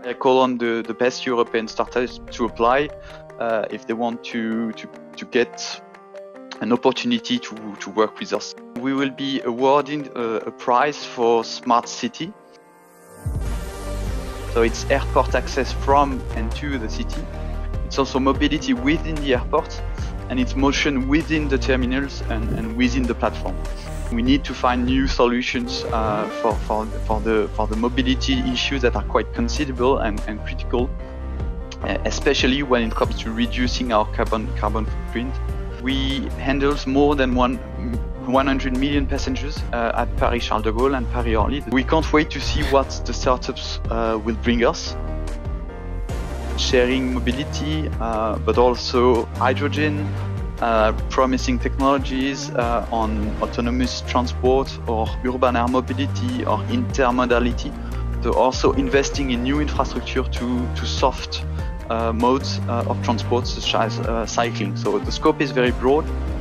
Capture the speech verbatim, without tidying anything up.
I call on the, the best European startups to apply uh, if they want to, to, to get an opportunity to, to work with us. We will be awarding a, a prize for Smart City. So it's airport access from and to the city. It's also mobility within the airport, and it's motion within the terminals and, and within the platform. We need to find new solutions uh, for, for, for, the, for the mobility issues that are quite considerable and, and critical, uh, especially when it comes to reducing our carbon, carbon footprint. We handle more than one, one hundred million passengers uh, at Paris Charles de Gaulle and Paris Orly. We can't wait to see what the startups uh, will bring us. Sharing mobility, uh, but also hydrogen, uh, promising technologies uh, on autonomous transport or urban air mobility or intermodality. So also investing in new infrastructure to, to soft uh, modes uh, of transport such as uh, cycling. So the scope is very broad.